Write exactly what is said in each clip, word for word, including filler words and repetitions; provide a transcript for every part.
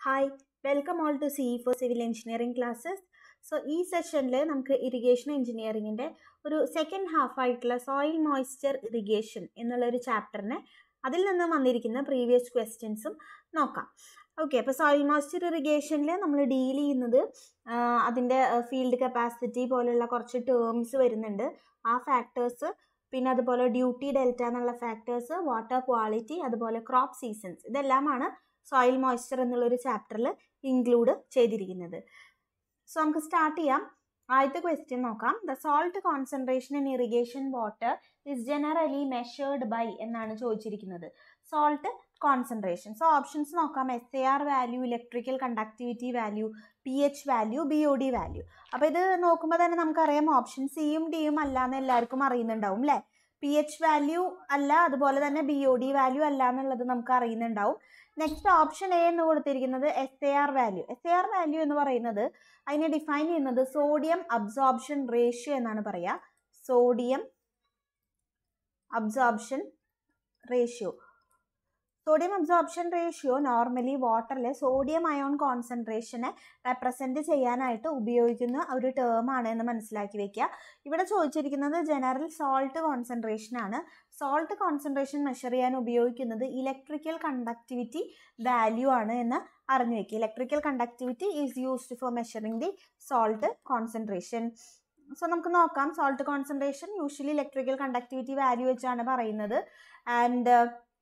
Hi welcome all to C four civil engineering classes. So ഈ സെഷനിൽ നമുക്ക് irrigation എഞ്ചിനീയറിങ്ങിൻ്റെ ഒരു സെക്കൻഡ് ഹാഫ് ആയിട്ടുള്ള സോയിൽ മോയ്സ്ചർ ഇറിഗേഷൻ എന്നുള്ളൊരു ചാപ്റ്ററിനെ അതിൽ നിന്ന് വന്നിരിക്കുന്ന പ്രീവിയസ് ക്വസ്റ്റ്യൻസും നോക്കാം. ഓക്കെ, അപ്പോൾ സോയിൽ മോയ്സ്ചർ ഇറിഗേഷനിൽ നമ്മൾ ഡീൽ ചെയ്യുന്നത് അതിൻ്റെ ഫീൽഡ് കപ്പാസിറ്റി പോലുള്ള കുറച്ച് ടേംസ് വരുന്നുണ്ട്. ആ ഫാക്ടേഴ്സ്, പിന്നെ അതുപോലെ ഡ്യൂട്ടി ഡെൽറ്റ എന്നുള്ള ഫാക്ടേഴ്സ്, വാട്ടർ ക്വാളിറ്റി, അതുപോലെ ക്രോപ്പ് സീസൺസ്, ഇതെല്ലാമാണ് സോയിൽ മോയ്സ്ചർ എന്നുള്ളൊരു ചാപ്റ്ററിൽ ഇൻക്ലൂഡ് ചെയ്തിരിക്കുന്നത്. സോ നമുക്ക് സ്റ്റാർട്ട് ചെയ്യാം. ആദ്യത്തെ ക്വസ്റ്റ്യൻ നോക്കാം. The salt concentration in irrigation water is generally measured by എന്നാണ് ചോദിച്ചിരിക്കുന്നത്. Salt concentration. സോ ഓപ്ഷൻസ് നോക്കാം. S A R value, electrical conductivity value, P H value, B O D value. അപ്പോൾ ഇത് നോക്കുമ്പോൾ തന്നെ നമുക്കറിയാം ഓപ്ഷൻ സിയും ഡിയും അല്ല എന്ന് എല്ലാവർക്കും അറിയുന്നുണ്ടാവും അല്ലേ. പി എച്ച് വാല്യൂ അല്ല, അതുപോലെ തന്നെ ബി ഒ ഡി വാല്യൂ അല്ല എന്നുള്ളത് നമുക്ക് അറിയുന്നുണ്ടാവും. നെക്സ്റ്റ് ഓപ്ഷൻ എ എന്ന് കൊടുത്തിരിക്കുന്നത് S A R value. S A R value എന്ന് പറയുന്നത് അതിനെ ഡിഫൈൻ ചെയ്യുന്നത് സോഡിയം അബ്സോർപ്ഷൻ റേഷ്യോ എന്നാണ് പറയുക. Sodium absorption ratio. Sodium absorption ratio normally വാട്ടറിലെ സോഡിയം അയോൺ കോൺസെൻട്രേഷനെ റെപ്രസെൻറ്റ് ചെയ്യാനായിട്ട് ഉപയോഗിക്കുന്ന ഒരു ടേം ആണ് എന്ന് മനസ്സിലാക്കി വെക്കുക. ഇവിടെ ചോദിച്ചിരിക്കുന്നത് ജനറൽ സോൾട്ട് കോൺസെൻട്രേഷൻ ആണ്. സോൾട്ട് കോൺസെൻട്രേഷൻ മെഷർ ചെയ്യാൻ ഉപയോഗിക്കുന്നത് ഇലക്ട്രിക്കൽ കണ്ടക്ടിവിറ്റി വാല്യൂ ആണ് എന്ന് അറിഞ്ഞു വെക്കുക. Electrical conductivity is used for measuring the salt concentration. So നമുക്ക് നോക്കാം. Salt concentration usually electrical conductivity value വെച്ചാണ് പറയുന്നത്. ആൻഡ്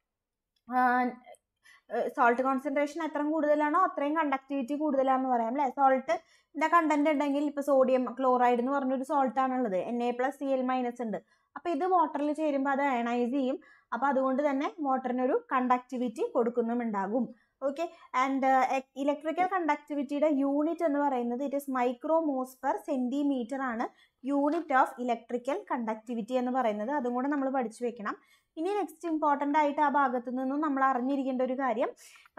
സോൾട്ട് കോൺസെൻട്രേഷൻ എത്ര കൂടുതലാണോ അത്രയും കണ്ടക്ടിവിറ്റി കൂടുതലാണെന്ന് പറയാം അല്ലേ. സോൾട്ടിൻ്റെ കണ്ടന്റ് ഉണ്ടെങ്കിൽ ഇപ്പോൾ സോഡിയം ക്ലോറൈഡ് എന്ന് പറഞ്ഞൊരു സോൾട്ടാണുള്ളത്, N A plus C L minus ഉണ്ട്. അപ്പോൾ ഇത് വാട്ടറിൽ ചേരുമ്പോൾ അത് അയണൈസ് ചെയ്യും. അപ്പോൾ അതുകൊണ്ട് തന്നെ വാട്ടറിനൊരു കണ്ടക്ടിവിറ്റി കൊടുക്കുന്നുമുണ്ടാകും. ഓക്കെ, ആൻഡ് ഇലക്ട്രിക്കൽ കണ്ടക്ടിവിറ്റിയുടെ യൂണിറ്റ് എന്ന് പറയുന്നത് it is micromhos per centimetre ആണ് യൂണിറ്റ് ഓഫ് ഇലക്ട്രിക്കൽ കണ്ടക്ടിവിറ്റി എന്ന് പറയുന്നത്. അതും കൂടെ നമ്മൾ പഠിച്ചു വെക്കണം. ഇനി നെക്സ്റ്റ് ഇമ്പോർട്ടൻ്റ് ആയിട്ട് ആ ഭാഗത്തു നിന്നും നമ്മൾ അറിഞ്ഞിരിക്കേണ്ട ഒരു കാര്യം,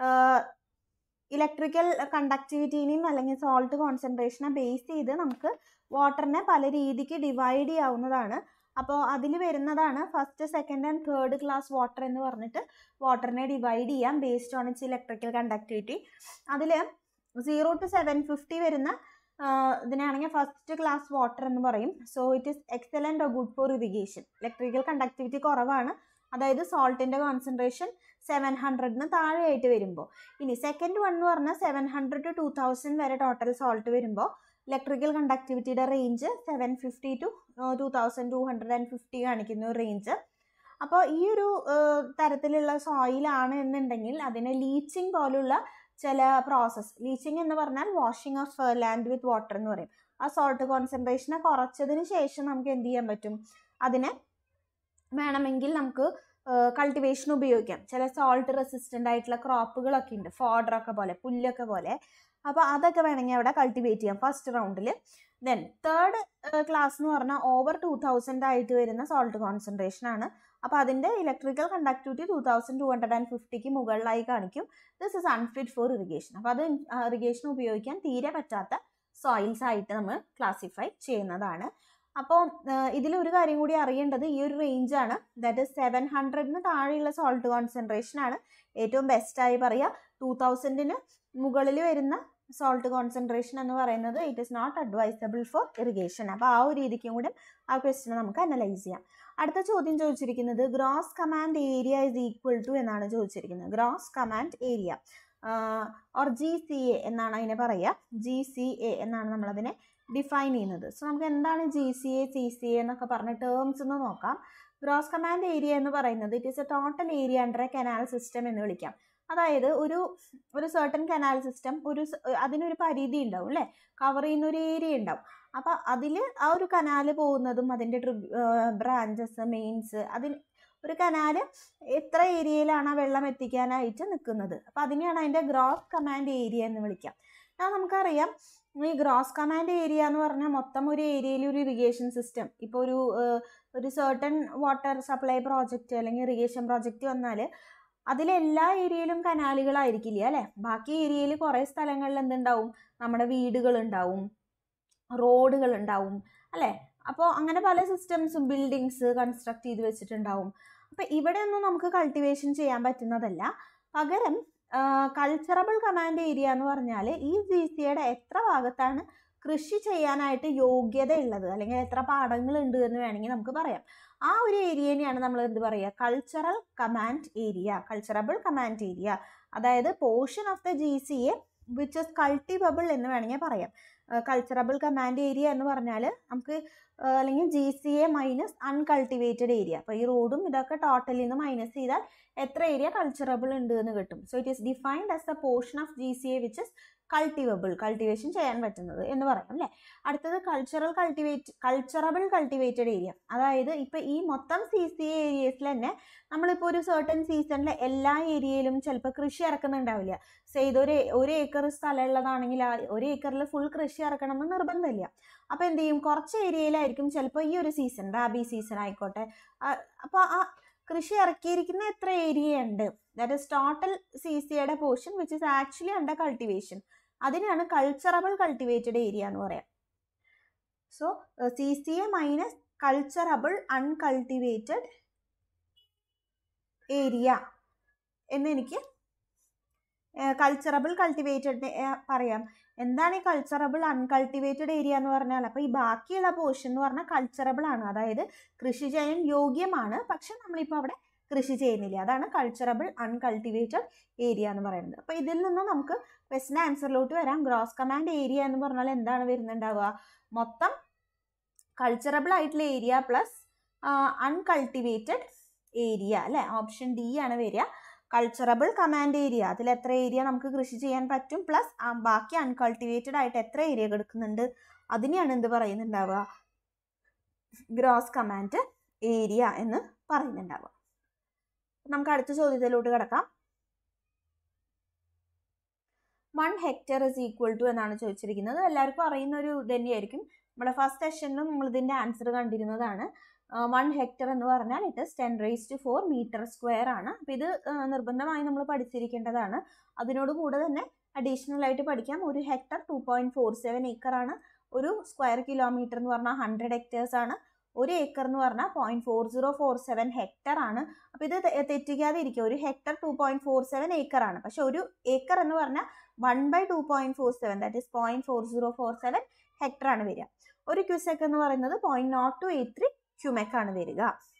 ഇലക്ട്രിക്കൽ കണ്ടക്ടിവിറ്റീനെയും അല്ലെങ്കിൽ സോൾട്ട് കോൺസെൻട്രേഷനെ ബേസ് ചെയ്ത് നമുക്ക് വാട്ടറിനെ പല രീതിക്ക് ഡിവൈഡ് ചെയ്യാവുന്നതാണ്. അപ്പോൾ അതിൽ വരുന്നതാണ് first, second and third class water എന്ന് പറഞ്ഞിട്ട് വാട്ടറിനെ ഡിവൈഡ് ചെയ്യാം based on its electrical conductivity. അതിൽ സീറോ ടു സെവൻ ഫിഫ്റ്റി വരുന്ന ഇതിനാണെങ്കിൽ ഫസ്റ്റ് ക്ലാസ് വാട്ടർ എന്ന് പറയും. So it is excellent or good for irrigation. Electrical conductivity കുറവാണ്, അതായത് സോൾട്ടിൻ്റെ കോൺസെൻട്രേഷൻ സെവൻ ഹൺഡ്രഡിന് താഴെയായിട്ട് വരുമ്പോൾ. ഇനി സെക്കൻഡ് വൺ എന്ന് പറഞ്ഞാൽ seven hundred to two thousand വരെ ടോട്ടൽ സോൾട്ട് വരുമ്പോൾ ഇലക്ട്രിക്കൽ കണ്ടക്ടിവിറ്റിയുടെ range seven fifty to two thousand two hundred and fifty കാണിക്കുന്ന ഒരു റേഞ്ച്. അപ്പോൾ ഈ ഒരു തരത്തിലുള്ള സോയിലാണ് എന്നുണ്ടെങ്കിൽ അതിനെ ലീച്ചിങ് പോലുള്ള ചില പ്രോസസ്സ്, ലീച്ചിങ് എന്ന് പറഞ്ഞാൽ washing of land with water എന്ന് പറയും. ആ സോൾട്ട് കോൺസെൻട്രേഷനെ കുറച്ചതിന് ശേഷം നമുക്ക് എന്ത് ചെയ്യാൻ പറ്റും, അതിനെ വേണമെങ്കിൽ നമുക്ക് കൾട്ടിവേഷൻ ഉപയോഗിക്കാം. ചില സോൾട്ട് റെസിസ്റ്റൻ്റ് ആയിട്ടുള്ള ക്രോപ്പുകളൊക്കെ ഉണ്ട്, ഫോഡറൊക്കെ പോലെ, പുല്ലൊക്കെ പോലെ. അപ്പോൾ അതൊക്കെ വേണമെങ്കിൽ അവിടെ കൾട്ടിവേറ്റ് ചെയ്യാം ഫസ്റ്റ് റൗണ്ടിൽ. ദെൻ തേർഡ് ക്ലാസ് എന്ന് പറഞ്ഞാൽ ഓവർ ടു തൗസൻഡ് ആയിട്ട് വരുന്ന സോൾട്ട് കോൺസെൻട്രേഷൻ ആണ്. അപ്പോൾ അതിൻ്റെ electrical conductivity two thousand two hundred and ഫിഫ്റ്റിക്ക് മുകളിലായി കാണിക്കും. This is unfit for irrigation. അപ്പോൾ അത് ഇറിഗേഷൻ ഉപയോഗിക്കാൻ തീരെ പറ്റാത്ത സോയിൽസ് ആയിട്ട് നമ്മൾ ക്ലാസിഫൈ ചെയ്യുന്നതാണ്. അപ്പോൾ ഇതിലൊരു കാര്യം കൂടി അറിയേണ്ടത് ഈ ഒരു റേഞ്ചാണ്. ദാറ്റ് ഇസ് സെവൻ ഹൺഡ്രഡിന് താഴെയുള്ള സോൾട്ട് കോൺസെൻട്രേഷൻ ആണ് ഏറ്റവും ബെസ്റ്റായി പറയുക. ടു തൗസൻഡിന് മുകളിൽ വരുന്ന സോൾട്ട് കോൺസെൻട്രേഷൻ എന്ന് പറയുന്നത് it is not advisable for irrigation. അപ്പോൾ ആ ഒരു രീതിക്കും കൂടെ ആ ക്വസ്റ്റ്യൻ നമുക്ക് അനലൈസ് ചെയ്യാം. അടുത്ത ചോദ്യം ചോദിച്ചിരിക്കുന്നത് gross command area is equal to എന്നാണ് ചോദിച്ചിരിക്കുന്നത്. Gross command area or G C A എന്നാണ് അതിനെ പറയുക. ജി സി എ എന്നാണ് നമ്മളതിനെ ഡിഫൈൻ ചെയ്യുന്നത്. സോ നമുക്ക് എന്താണ് G C A, C C A എന്നൊക്കെ പറഞ്ഞ ടേംസ് എന്ന് നോക്കാം. ഗ്രോസ് കമാൻഡ് ഏരിയ എന്ന് പറയുന്നത് it is a total area under a canal system എന്ന് വിളിക്കാം. അതായത് ഒരു ഒരു സർട്ടൻ കനാൽ സിസ്റ്റം, ഒരു അതിനൊരു പരിധി ഉണ്ടാവും അല്ലേ, കവർ ചെയ്യുന്ന ഒരു ഏരിയ ഉണ്ടാവും. അപ്പോൾ അതിൽ ആ ഒരു കനാല് പോകുന്നതും അതിൻ്റെ ട്രിബ് ബ്രാഞ്ചസ്, മെയിൻസ്, അതിന് ഒരു കനാല് എത്ര ഏരിയയിലാണ് ആ വെള്ളം എത്തിക്കാനായിട്ട് നിൽക്കുന്നത്. അപ്പോൾ അതിനെയാണ് അതിൻ്റെ ഗ്രോസ് കമാൻഡ് ഏരിയ എന്ന് വിളിക്കാം. ആ നമുക്കറിയാം ഈ ഗ്രോസ് കമാൻഡ് ഏരിയ എന്ന് പറഞ്ഞാൽ മൊത്തം ഒരു ഏരിയയിൽ ഒരു ഇറിഗേഷൻ സിസ്റ്റം, ഇപ്പോൾ ഒരു ഒരു സർട്ടൻ വാട്ടർ സപ്ലൈ പ്രോജക്റ്റ് അല്ലെങ്കിൽ ഇറിഗേഷൻ പ്രോജക്റ്റ് വന്നാൽ അതിലെല്ലാ ഏരിയയിലും കനാലുകളായിരിക്കില്ല അല്ലേ. ബാക്കി ഏരിയയിൽ കുറേ സ്ഥലങ്ങളിൽ എന്തുണ്ടാവും, നമ്മുടെ വീടുകളുണ്ടാവും, റോഡുകളുണ്ടാവും അല്ലേ. അപ്പോൾ അങ്ങനെ പല സിസ്റ്റംസും ബിൽഡിങ്സ് കൺസ്ട്രക്ട് ചെയ്ത് വെച്ചിട്ടുണ്ടാവും. അപ്പോൾ ഇവിടെ ഒന്നും നമുക്ക് കൾട്ടിവേഷൻ ചെയ്യാൻ പറ്റുന്നതല്ല. പകരം കൾച്ചറബിൾ കമാൻഡ് ഏരിയ എന്ന് പറഞ്ഞാൽ ഈ ജി സിയുടെ എത്ര ഭാഗത്താണ് കൃഷി ചെയ്യാനായിട്ട് യോഗ്യത ഉള്ളത്, അല്ലെങ്കിൽ എത്ര പാടങ്ങൾ ഉണ്ട് എന്ന് വേണമെങ്കിൽ നമുക്ക് പറയാം. ആ ഒരു ഏരിയനെയാണ് നമ്മൾ എന്ത് പറയുക, cultural command area, culturable command area. അതായത് portion of the G C A which is cultivable എന്ന് വേണമെങ്കിൽ പറയാം. കൾച്ചറബിൾ കമാൻഡ് ഏരിയ എന്ന് പറഞ്ഞാൽ നമുക്ക് അല്ലെങ്കിൽ G C A minus uncultivated area. അപ്പോൾ ഈ റോഡും ഇതൊക്കെ ടോട്ടലിൽ നിന്ന് മൈനസ് ചെയ്താൽ എത്ര ഏരിയ കൾച്ചറബിൾ ഉണ്ട് എന്ന് കിട്ടും. So it is defined as the portion of G C A which is cultivable, cultivation ചെയ്യാൻ പറ്റുന്നത് എന്ന് പറയാം അല്ലേ. അടുത്തത് cultural cultivate culturable cultivated area. അതായത് ഇപ്പോൾ ഈ മൊത്തം സി സി എ ഏരിയസിൽ തന്നെ നമ്മളിപ്പോൾ ഒരു സർട്ടൻ സീസണിൽ എല്ലാ ഏരിയയിലും ചിലപ്പോൾ കൃഷി ഇറക്കുന്നുണ്ടാവില്ല. സോ ഇതൊരു ഒരു ഏക്കർ സ്ഥലമുള്ളതാണെങ്കിൽ ആ ഒരു ഏക്കറിൽ ഫുൾ കൃഷി ഇറക്കണം എന്ന് നിർബന്ധമില്ല. അപ്പോൾ എന്ത് ചെയ്യും, കുറച്ച് ഏരിയയിലായിരിക്കും ചിലപ്പോൾ ഈ ഒരു സീസൺ റാബി സീസൺ ആയിക്കോട്ടെ, അപ്പോൾ ആ കൃഷി ഇറക്കിയിരിക്കുന്ന എത്ര ഏരിയ ഉണ്ട്, ദാറ്റ് ഇസ് ടോട്ടൽ സി സിയുടെ portion which is actually under cultivation, അതിനാണ് കൾച്ചറബിൾ കൾട്ടിവേറ്റഡ് ഏരിയ എന്ന് പറയാം. So C C A minus culturable uncultivated area എന്ന് എനിക്ക് കൾച്ചറബിൾ കൾട്ടിവേറ്റഡ് പറയാം. എന്താണ് ഈ കൾച്ചറബിൾ അൺകൾട്ടിവേറ്റഡ് ഏരിയ എന്ന് പറഞ്ഞാൽ, അപ്പോൾ ഈ ബാക്കിയുള്ള പോർഷൻ എന്ന് പറഞ്ഞാൽ കൾച്ചറബിൾ ആണ്, അതായത് കൃഷി ചെയ്യാൻ യോഗ്യമാണ്, പക്ഷെ നമ്മളിപ്പോൾ അവിടെ കൃഷി ചെയ്യുന്നില്ല. അതാണ് കൾച്ചറബിൾ അൺകൾട്ടിവേറ്റഡ് ഏരിയ എന്ന് പറയുന്നത്. അപ്പോൾ ഇതിൽ നിന്ന് നമുക്ക് ക്വസ്റ്റ്യൻ ആൻസറിലോട്ട് വരാം. ഗ്രോസ് കമാൻഡ് ഏരിയ എന്ന് പറഞ്ഞാൽ എന്താണ് വരുന്നുണ്ടാവുക, മൊത്തം കൾച്ചറബിൾ ആയിട്ടുള്ള ഏരിയ പ്ലസ് അൺകൾട്ടിവേറ്റഡ് ഏരിയ അല്ലേ. ഓപ്ഷൻ ഡി ആണ് വരിക. കൾച്ചറബിൾ കമാൻഡ് ഏരിയ, അതിൽ എത്ര ഏരിയ നമുക്ക് കൃഷി ചെയ്യാൻ പറ്റും, പ്ലസ് ബാക്കി അൺകൾട്ടിവേറ്റഡ് ആയിട്ട് എത്ര ഏരിയ കിടക്കുന്നുണ്ട്, അതിനെയാണ് എന്ത് പറയുന്നുണ്ടാവുക, ഗ്രോസ് കമാൻഡ് ഏരിയ എന്ന് പറയുന്നുണ്ടാവുക. നമുക്ക് അടുത്ത ചോദ്യത്തിലോട്ട് കിടക്കാം. One hectare is equal to എന്നാണ് ചോദിച്ചിരിക്കുന്നത്. എല്ലാവർക്കും അറിയുന്ന ഒരു ഇത് തന്നെയായിരിക്കും. നമ്മുടെ ഫസ്റ്റ് സെഷനിലും നമ്മൾ ഇതിൻ്റെ ആൻസർ കണ്ടിരുന്നതാണ്. വൺ ഹെക്ടർ എന്ന് പറഞ്ഞാൽ it is ten raise to four metre square ആണ്. അപ്പോൾ ഇത് നിർബന്ധമായി നമ്മൾ പഠിച്ചിരിക്കേണ്ടതാണ്. അതിനോട് കൂടെ തന്നെ അഡീഷണൽ ആയിട്ട് പഠിക്കാം. ഒരു hectare two point four seven acre ആണ്. ഒരു സ്ക്വയർ കിലോമീറ്റർ എന്ന് പറഞ്ഞാൽ ഹൺഡ്രഡ് ഹെക്ടേഴ്സ് ആണ്. ഒരു ഏക്കർ എന്ന് പറഞ്ഞാൽ point four zero four seven hectare ആണ്. അപ്പോൾ ഇത് തെറ്റിക്കാതെ ഇരിക്കുക. ഒരു hectare two point four seven acre ആണ്, പക്ഷെ ഒരു ഏക്കർ എന്ന് പറഞ്ഞാൽ one by two point four seven that is point four zero four seven hectare ആണ് വരിക. ഒരു ക്യൂസെക് എന്ന് പറയുന്നത് point not two eight three cumec ആണ് വരിക.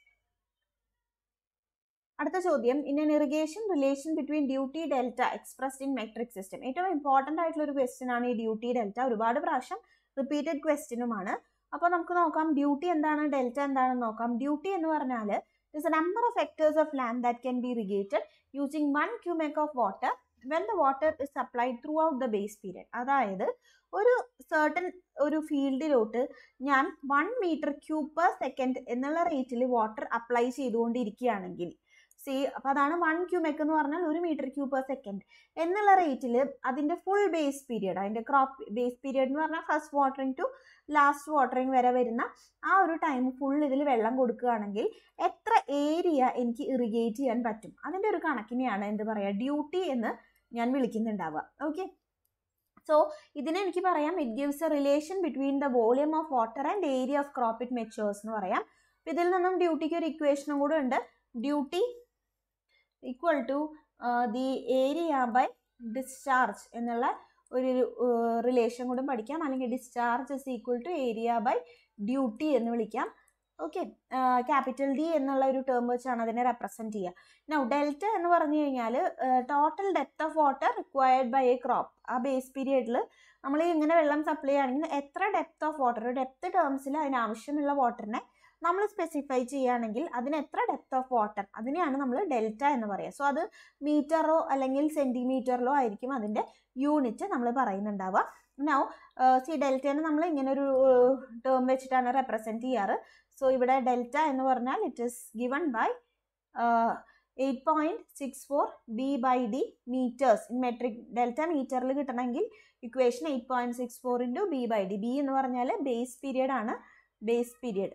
അടുത്ത ചോദ്യം, in an irrigation relation between duty delta expressed in metric system. ഏറ്റവും ഇമ്പോർട്ടൻ്റ് ആയിട്ടുള്ള ഒരു ക്വസ്റ്റ്യൻ ആണ് ഈ ഡ്യൂട്ടി ഡെൽറ്റ. ഒരുപാട് പ്രാവശ്യം റിപ്പീറ്റഡ് ക്വസ്റ്റ്യനുമാണ്. അപ്പോൾ നമുക്ക് നോക്കാം ഡ്യൂട്ടി എന്താണ്, ഡെൽറ്റ എന്താണെന്ന് നോക്കാം. ഡ്യൂട്ടി എന്ന് പറഞ്ഞാൽ is a number of hectares of land that can be irrigated using one cumec of water when the water is supplied throughout the base period. അതായത് ഒരു സർട്ടൻ ഒരു ഫീൽഡിലോട്ട് ഞാൻ one metre cube per second എന്നുള്ള റേറ്റിൽ water apply ചെയ്തുകൊണ്ടിരിക്കുകയാണെങ്കിൽ C അപ്പോൾ അതാണ് one ക്യൂമെക് എന്ന് പറഞ്ഞാൽ ഒരു മീറ്റർ ക്യൂബ് പെർ സെക്കൻഡ് എന്നുള്ള റേറ്റിൽ അതിൻ്റെ ഫുൾ ബേസ് പീരിയഡ്, അതിൻ്റെ ക്രോപ്പ് ബേസ് പീരിയഡ് എന്ന് പറഞ്ഞാൽ first watering to last watering വരെ വരുന്ന ആ ഒരു ടൈം ഫുൾ ഇതിൽ വെള്ളം കൊടുക്കുകയാണെങ്കിൽ എത്ര ഏരിയ എനിക്ക് ഇറിഗേറ്റ് ചെയ്യാൻ പറ്റും, അതിൻ്റെ ഒരു കണക്കിനെയാണ് എന്ത് പറയുക ഡ്യൂട്ടി എന്ന് ഞാൻ വിളിക്കുന്നുണ്ടാവുക. ഓക്കെ, സോ ഇതിനെ എനിക്ക് പറയാം it gives a relation between the volume of water and area of crop it measures എന്ന് പറയാം. അപ്പോൾ ഇതിൽ നിന്നും ഡ്യൂട്ടിക്ക് ഒരു ഇക്വേഷനും കൂടെ ഉണ്ട്. Duty equal to the area by discharge എന്നുള്ള ഒരു റിലേഷൻ കൂടെ പഠിക്കാം. അല്ലെങ്കിൽ discharge is equal to area by duty എന്ന് വിളിക്കാം. ഓക്കെ, ക്യാപിറ്റൽ ഡി എന്നുള്ള ഒരു ടേം വെച്ചാണ് അതിനെ റെപ്രസെൻറ്റ് ചെയ്യുക. നൗ ഡെൽറ്റ എന്ന് പറഞ്ഞു കഴിഞ്ഞാൽ total depth of water required by a crop. ആ ബേസ് പീരിയഡിൽ നമ്മൾ ഇങ്ങനെ വെള്ളം സപ്ലൈ ആണെങ്കിൽ എത്ര ഡെപ്ത് ഓഫ് വാട്ടർ, ഡെപ്ത് ടേംസിൽ അതിനാവശ്യമുള്ള വാട്ടറിനെ നമ്മൾ സ്പെസിഫൈ ചെയ്യുകയാണെങ്കിൽ അതിന് എത്ര ഡെപ്ത് ഓഫ് വാട്ടർ, അതിനെയാണ് നമ്മൾ ഡെൽറ്റ എന്ന് പറയുക. സോ അത് മീറ്ററോ അല്ലെങ്കിൽ സെൻറ്റിമീറ്ററിലോ ആയിരിക്കും അതിൻ്റെ യൂണിറ്റ് നമ്മൾ പറയുന്നുണ്ടാവുക. നൗ സി ഡെൽറ്റേനെ നമ്മൾ ഇങ്ങനെ ഒരു ടേം വെച്ചിട്ടാണ് റെപ്രസെൻറ്റ് ചെയ്യാറ്. സോ ഇവിടെ ഡെൽറ്റ എന്ന് പറഞ്ഞാൽ it is given by eight point six four B by D metres in metric. ഡെൽറ്റ മീറ്ററിൽ കിട്ടണമെങ്കിൽ equation eight point six four into B by D. B എന്ന് പറഞ്ഞാൽ ബേസ് പീരിയഡ് ആണ്, base period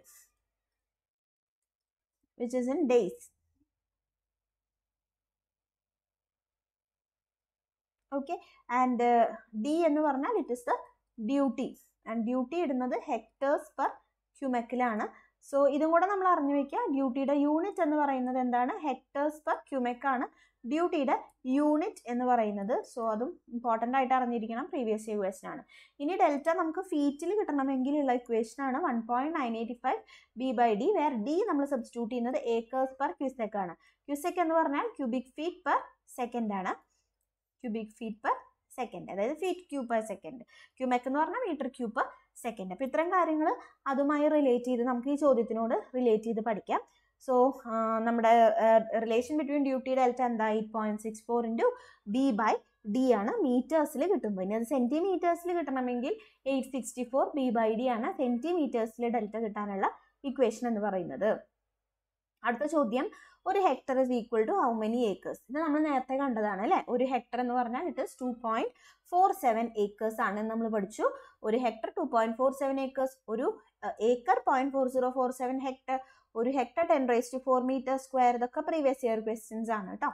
which is in days. Okay, and uh, D എന്ന് പറഞ്ഞാൽ it is the duty, and duty ഇടുന്നത് hectares per cubic ലാണ്. So ഇതും കൂടെ നമ്മൾ അറിഞ്ഞു വെക്കുക. ഡ്യൂട്ടിയുടെ യൂണിറ്റ് എന്ന് പറയുന്നത് എന്താണ്? ഹെക്ടേഴ്സ് പെർ ക്യൂമെക് ആണ് ഡ്യൂട്ടിയുടെ യൂണിറ്റ് എന്ന് പറയുന്നത്. സോ അതും ഇമ്പോർട്ടൻ്റ് ആയിട്ട് അറിഞ്ഞിരിക്കണം, പ്രീവിയസ് ഇയർ ക്വസ്റ്റൻ ആണ്. ഇനി ഡെൽറ്റ നമുക്ക് ഫീറ്റിൽ കിട്ടണമെങ്കിലുള്ള ഇക്വേഷൻ ആണ് one point nine eighty five B by D, where D നമ്മൾ സബ്സ്റ്റിറ്റ്യൂട്ട് ചെയ്യുന്നത് ഏക്കേഴ്സ് പെർ ക്യൂസെക് ആണ്. ക്യൂസെക് എന്ന് പറഞ്ഞാൽ ക്യൂബിക് ഫീറ്റ് പെർ സെക്കൻഡ് ആണ്. ക്യൂബിക് ഫീറ്റ് പെർ സെക്കൻഡ്, അതായത് feet cube per second. Cumec എന്ന് പറഞ്ഞാൽ മീറ്റർ ക്യൂബ് പെർ സെക്കൻഡ്. അപ്പോൾ ഇത്തരം കാര്യങ്ങൾ അതുമായി റിലേറ്റ് ചെയ്ത് നമുക്ക് ഈ ചോദ്യത്തിനോട് റിലേറ്റ് ചെയ്ത് പഠിക്കാം. സോ നമ്മുടെ റിലേഷൻ ബിറ്റ്വീൻ ഡ്യൂട്ടി ഡെൽറ്റ എന്താ? Eight point six four into B by D ആണ് മീറ്റേഴ്സിൽ കിട്ടുമ്പോൾ. ഇനി അത് സെൻറ്റിമീറ്റേഴ്സിൽ കിട്ടണമെങ്കിൽ eight sixty four B by D ആണ് സെൻറ്റിമീറ്റേഴ്സിൽ ഡെൽറ്റ കിട്ടാനുള്ള ഇക്വേഷൻ എന്ന് പറയുന്നത്. അടുത്ത ചോദ്യം, ഒരു hectare is equal to how many acres? ഇത് നമ്മൾ നേരത്തെ കണ്ടതാണ് അല്ലേ. ഒരു ഹെക്ടർ എന്ന് പറഞ്ഞാൽ it is two point four seven acres ആണ് നമ്മൾ പഠിച്ചു. ഒരു hectare two point four seven acres, ഒരു acre point four zero four seven hectare, ഒരു hectare ten raise to four metre square. ഇതൊക്കെ പ്രീവിയസ് ഇയർ ക്വസ്റ്റ്യൻസ് ആണ് കേട്ടോ.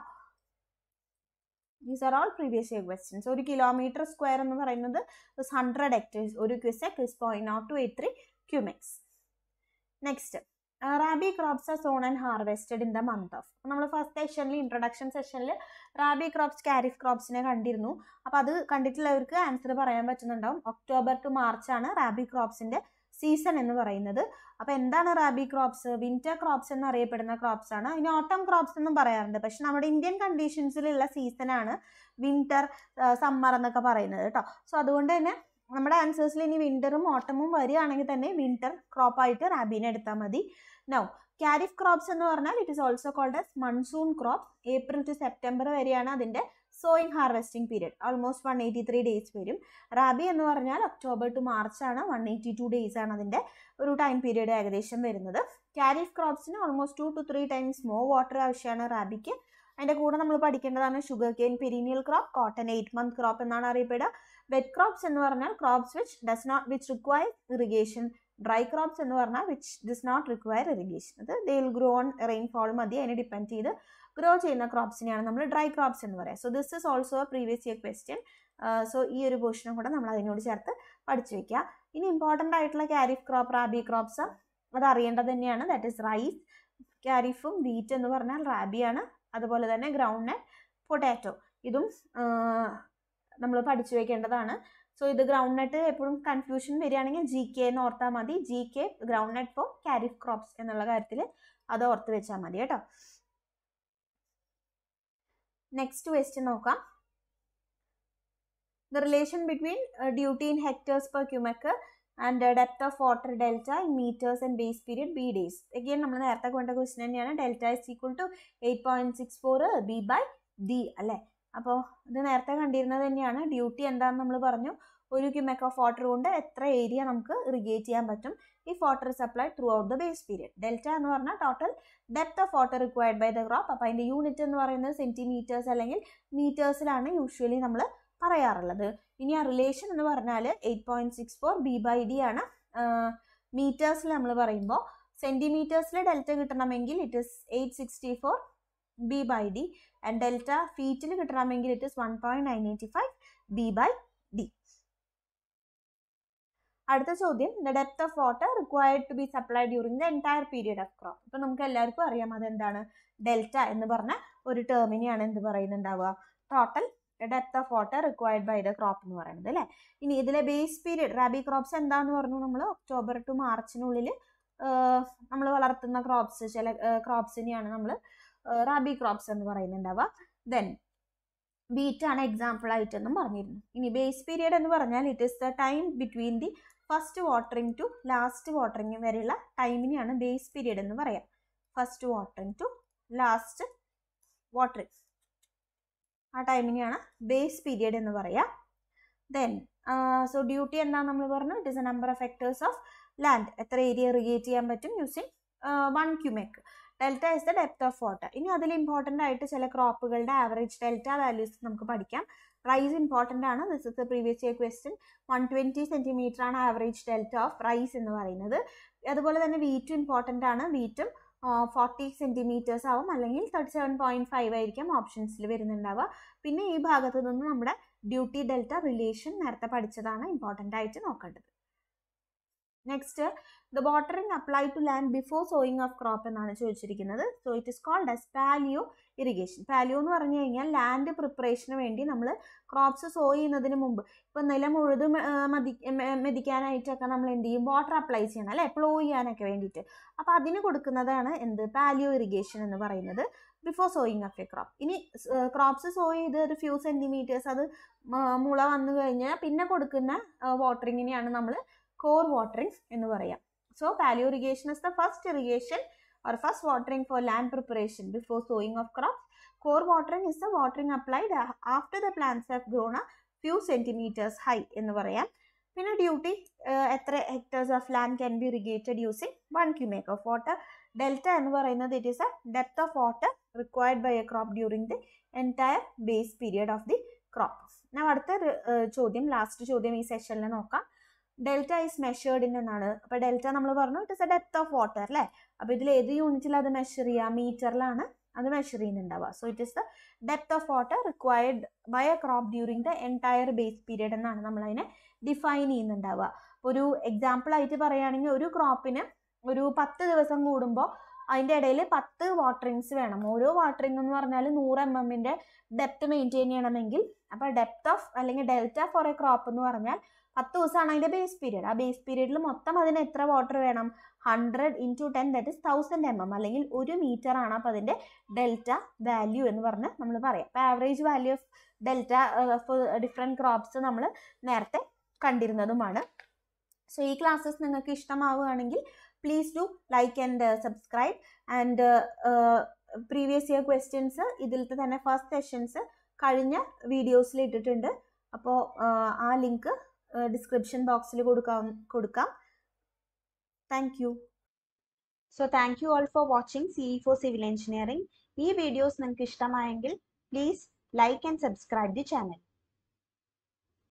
These are all previous year questions. ഒരു കിലോമീറ്റർ സ്ക്വയർ എന്ന് പറയുന്നത് hundred hectares. ഒരു cusec is point not two eight three cumecs. Next, rabi crops are sown and harvested in the month of. നമ്മൾ first സെഷനിൽ introduction സെഷനിൽ rabi crops kharif ക്രോപ്സിനെ കണ്ടിരുന്നു. അപ്പോൾ അത് കണ്ടിട്ടുള്ളവർക്ക് ആൻസർ പറയാൻ പറ്റുന്നുണ്ടാവും. ഒക്ടോബർ ടു മാർച്ച് ആണ് റാബി ക്രോപ്സിന്റെ സീസൺ എന്ന് പറയുന്നത്. അപ്പോൾ എന്താണ് റാബി ക്രോപ്സ്? വിന്റർ ക്രോപ്സ് എന്നറിയപ്പെടുന്ന ക്രോപ്സ് ആണ്. ഇനി ഓട്ടം ക്രോപ്സ് എന്നും പറയാറുണ്ട്. പക്ഷെ നമ്മുടെ ഇന്ത്യൻ കണ്ടീഷൻസിലുള്ള സീസണാണ് വിന്റർ, സമ്മർ എന്നൊക്കെ പറയുന്നത് കേട്ടോ. സോ അതുകൊണ്ട് തന്നെ നമ്മുടെ ആൻസേഴ്സിൽ ഇനി വിന്ററും ഓട്ടമും വരികയാണെങ്കിൽ തന്നെ വിന്റർ ക്രോപ്പായിട്ട് റാബിനെ എടുത്താൽ മതി. നൗ കാരിഫ് ക്രോപ്സ് എന്ന് പറഞ്ഞാൽ it is also called as monsoon crop. April to September വരെയാണ് അതിൻ്റെ sowing harvesting period. Almost one eighty three days വരും. റാബി എന്ന് പറഞ്ഞാൽ ഒക്ടോബർ ടു മാർച്ച് ആണ്, വൺ എയ്റ്റി ടു ഡേയ്സ് ആണ് അതിൻ്റെ ഒരു ടൈം പീരിയഡ് ഏകദേശം വരുന്നത്. കാരിഫ് ക്രോപ്സിന് almost two two three times more water ആവശ്യമാണ് റാബിക്ക്. അതിൻ്റെ കൂടെ നമ്മൾ പഠിക്കേണ്ടതാണ് sugarcane perennial crop, cotton eight month crop എന്നാണ് അറിയപ്പെടുക. വെറ്റ് ക്രോപ്സ് എന്ന് പറഞ്ഞാൽ crops which does not which require irrigation. Dry crops എന്ന് പറഞ്ഞാൽ which does not require irrigation. അത് they will grow on rainfall മതി, അതിനെ ഡിപ്പെൻഡ് ചെയ്ത് ഗ്രോ ചെയ്യുന്ന ക്രോപ്സിനെയാണ് നമ്മൾ ഡ്രൈ ക്രോപ്സ് എന്ന് പറയുക. So this is also a previous year question. So ഈ ഒരു പോർഷനും കൂടെ നമ്മൾ അതിനോട് ചേർത്ത് പഠിച്ചു വെക്കുക. ഇനി ഇമ്പോർട്ടൻ്റ് ആയിട്ടുള്ള കാരിഫ് ക്രോപ്പ്, റാബി ക്രോപ്സ് അത് അറിയേണ്ടത് തന്നെയാണ്. That is rice. കാരിഫും വീറ്റ് എന്ന് പറഞ്ഞാൽ റാബിയാണ്. അതുപോലെ തന്നെ ഗ്രൗണ്ട് നട്ട്, പൊട്ടാറ്റോ, ഇതും നമ്മൾ പഠിച്ചു വെക്കേണ്ടതാണ്. സോ ഇത് ഗ്രൗണ്ട് നട്ട് എപ്പോഴും കൺഫ്യൂഷൻ വരികയാണെങ്കിൽ ജി കെ എന്ന് ഓർത്താൽ മതി. G K groundnut for kharif crops എന്നുള്ള കാര്യത്തിൽ അത് ഓർത്ത് വെച്ചാൽ മതി കേട്ടോ. നെക്സ്റ്റ് ക്വസ്റ്റ്യൻ നോക്കാം. The relation between duty in hectares per cumec and depth of water delta in metres and base period B days. Again നമ്മൾ നേരത്തെ കൊണ്ട ക്വസ്റ്റ്യൻ തന്നെയാണ്. Delta is equal to eight point six four B by D അല്ലേ. അപ്പോൾ ഇത് നേരത്തെ കണ്ടിരുന്നത് തന്നെയാണ്. ഡ്യൂട്ടി എന്താണെന്ന് നമ്മൾ പറഞ്ഞു. ഒരു ക്യൂമെക് ഓഫ് വാട്ടർ കൊണ്ട് എത്ര ഏരിയ നമുക്ക് ഇറിഗേറ്റ് ചെയ്യാൻ പറ്റും if water is applied throughout the base period. Delta എന്ന് പറഞ്ഞാൽ total depth of water required by the crop. അപ്പോൾ അതിൻ്റെ യൂണിറ്റ് എന്ന് പറയുന്നത് സെൻറ്റിമീറ്റേഴ്സ് അല്ലെങ്കിൽ മീറ്റേഴ്സിലാണ് യൂഷ്വലി നമ്മൾ പറയാറുള്ളത്. ഇനി ആ റിലേഷൻ എന്ന് പറഞ്ഞാൽ eight point six four B by D ആണ്. മീറ്റേഴ്സിൽ നമ്മൾ പറയുമ്പോൾ സെൻറ്റിമീറ്റേഴ്സിൽ ഡെൽറ്റ കിട്ടണമെങ്കിൽ it is eight sixty four B by D and delta ഫീറ്റിൽ കിട്ടണമെങ്കിൽ it is one point nine eighty five B by D. അടുത്ത ചോദ്യം, the depth of water required to be supplied during the entire period of crop. ഇപ്പം നമുക്ക് എല്ലാവർക്കും അറിയാം അതെന്താണ്. Delta എന്ന് പറഞ്ഞ ഒരു ടേമിനെയാണ് എന്ത് പറയുന്നുണ്ടാവുക, total depth of water required by the crop എന്ന് പറയുന്നത് അല്ലേ. ഇനി ഇതിലെ ബേസ് പീരിയഡ് റാബി ക്രോപ്സ് എന്താന്ന് പറഞ്ഞു നമ്മൾ. ഒക്ടോബർ ടു മാർച്ചിനുള്ളിൽ നമ്മൾ വളർത്തുന്ന ക്രോപ്സ്, ചില ക്രോപ്സിനെയാണ് നമ്മൾ റാബി ക്രോപ്സ് എന്ന് പറയുന്നുണ്ടാവുക. ദെൻ വീറ്റ് ആണ് എക്സാമ്പിൾ ആയിട്ടെന്നും പറഞ്ഞിരുന്നു. ഇനി ബേസ് പീരിയഡ് എന്ന് പറഞ്ഞാൽ it is the time between the first watering to last watering വരെയുള്ള ടൈമിനെയാണ് ബേസ് പീരിയഡ് എന്ന് പറയാം. First watering to last watering, ആ ടൈമിനെയാണ് ബേസ് പീരിയഡ് എന്ന് പറയാം. ദെൻ സോ ഡ്യൂട്ടി എന്താണെന്ന് നമ്മൾ പറഞ്ഞു. It is a number of hectares of land, എത്ര ഏരിയ ഇറിഗേറ്റ് ചെയ്യാൻ പറ്റും using one cumec. Delta is the depth of water. ഇനി അതിൽ ഇമ്പോർട്ടൻ്റ് ആയിട്ട് ചില ക്രോപ്പുകളുടെ ആവറേജ് ഡെൽറ്റ വാല്യൂസ് നമുക്ക് പഠിക്കാം. റൈസ് ഇമ്പോർട്ടൻ്റ് ആണ്. This is the previous year question. One twenty centimetre ആണ് ആവറേജ് ഡെൽറ്റ ഓഫ് റൈസ് എന്ന് പറയുന്നത്. അതുപോലെ തന്നെ വീറ്റും ഇമ്പോർട്ടൻ്റ് ആണ്. വീറ്റും ഫോർട്ടി സെൻറ്റിമീറ്റേഴ്സ് ആവും, അല്ലെങ്കിൽ തേർട്ടി സെവൻ പോയിൻറ്റ് ഫൈവ് ആയിരിക്കും ഓപ്ഷൻസിൽ വരുന്നുണ്ടാവുക. പിന്നെ ഈ ഭാഗത്ത് നിന്ന് നമ്മുടെ ഡ്യൂട്ടി ഡെൽറ്റ റിലേഷൻ നേരത്തെ പഠിച്ചതാണ് ഇമ്പോർട്ടൻ്റ് ആയിട്ട് നോക്കേണ്ടത്. Next the watering apply to land before sowing of crop എന്നാണ് ചോദിച്ചിരിക്കുന്നത്. So it is called as paleo irrigation. Paleo എന്ന് പറഞ്ഞു കഴിഞ്ഞാൽ ലാൻഡ് പ്രിപ്പറേഷന് വേണ്ടി നമ്മൾ ക്രോപ്സ് സോ ചെയ്യുന്നതിന് മുമ്പ് ഇപ്പം നിലം ഉഴുത് മതി മെതിക്കാനായിട്ടൊക്കെ നമ്മൾ എന്ത് ചെയ്യും, വാട്ടർ അപ്ലൈ ചെയ്യണം അല്ലേ, പ്ലോ ചെയ്യാനൊക്കെ വേണ്ടിയിട്ട്. അപ്പോൾ അതിന് കൊടുക്കുന്നതാണ് എന്ത്, പാലിയോ ഇറിഗേഷൻ എന്ന് പറയുന്നത് before sowing of a crop. ഇനി ക്രോപ്സ് സോ ചെയ്ത് ഒരു ഫ്യൂ സെൻറ്റിമീറ്റേഴ്സ് അത് മുള വന്നു കഴിഞ്ഞാൽ പിന്നെ കൊടുക്കുന്ന വാട്ടറിങ്ങിനെയാണ് നമ്മൾ കോർ വാട്ടറിങ് എന്ന് പറയാം. So paleo irrigation is the first irrigation or first watering for land preparation before sowing of crops. Core watering is the watering applied after the plants have grown a few centimeters high എന്ന് പറയാം. പിന്നെ duty എത്ര hectares of land can be irrigated using one cumec of water. Delta എന്ന് പറയുന്നത് it is a depth of water required by a crop during the entire base period of the crop. ഞാൻ അടുത്ത ചോദ്യം, last ചോദ്യം ഈ സെഷനിൽ നോക്കാം. Delta is measured in എന്നാണ്. അപ്പോൾ ഡെൽറ്റ നമ്മൾ പറഞ്ഞു it is a depth of water അല്ലേ. അപ്പോൾ ഇതിൽ ഏത് യൂണിറ്റിൽ അത് മെഷർ ചെയ്യുക, മീറ്ററിലാണ് അത് മെഷർ ചെയ്യുന്നുണ്ടാവുക. So it is the depth of water required by a crop during the entire base period എന്നാണ് നമ്മളതിനെ ഡിഫൈൻ ചെയ്യുന്നുണ്ടാവുക. ഒരു എക്സാമ്പിൾ ആയിട്ട് പറയുകയാണെങ്കിൽ ഒരു ക്രോപ്പിന് ഒരു പത്ത് ദിവസം കൂടുമ്പോൾ അതിൻ്റെ ഇടയിൽ പത്ത് വാട്ടറിങ്സ് വേണം. ഓരോ വാട്ടറിംഗ് എന്ന് പറഞ്ഞാൽ നൂറ് എം എമ്മിൻ്റെ ഡെപ്ത് മെയിൻറ്റെയിൻ ചെയ്യണമെങ്കിൽ അപ്പോൾ ഡെപ്ത് ഓഫ് അല്ലെങ്കിൽ ഡെൽറ്റ ഫോർ എ ക്രോപ്പ് എന്ന് പറഞ്ഞാൽ പത്ത് ദിവസമാണ് അതിൻ്റെ ബേസ് പീരിയഡ്. ആ ബേസ് പീരിയഡിൽ മൊത്തം അതിന് എത്ര വാട്ടർ വേണം, hundred into ten that is thousand M M അല്ലെങ്കിൽ ഒരു മീറ്റർ ആണ്. അപ്പോൾ അതിൻ്റെ ഡെൽറ്റ വാല്യൂ എന്ന് പറഞ്ഞ് നമ്മൾ പറയാം. അപ്പോൾ average value of delta for different crops നമ്മൾ നേരത്തെ കണ്ടിരുന്നതുമാണ്. സോ ഈ ക്ലാസ്സസ് നിങ്ങൾക്ക് ഇഷ്ടമാവുകയാണെങ്കിൽ please do like and subscribe. And previous year questions ഇതിലത്തെ തന്നെ ഫസ്റ്റ് സെഷൻസ് കഴിഞ്ഞ വീഡിയോസിൽ ഇട്ടിട്ടുണ്ട്. അപ്പോൾ ആ ലിങ്ക് ഡിസ്ക്രിപ്ഷൻ ബോക്സിൽ കൊടുക്കാം കൊടുക്കാം thank you. So thank you all for watching C E for civil engineering. ഈ വീഡിയോസ് നിങ്ങൾക്ക് ഇഷ്ടമായെങ്കിൽ please like and subscribe the channel.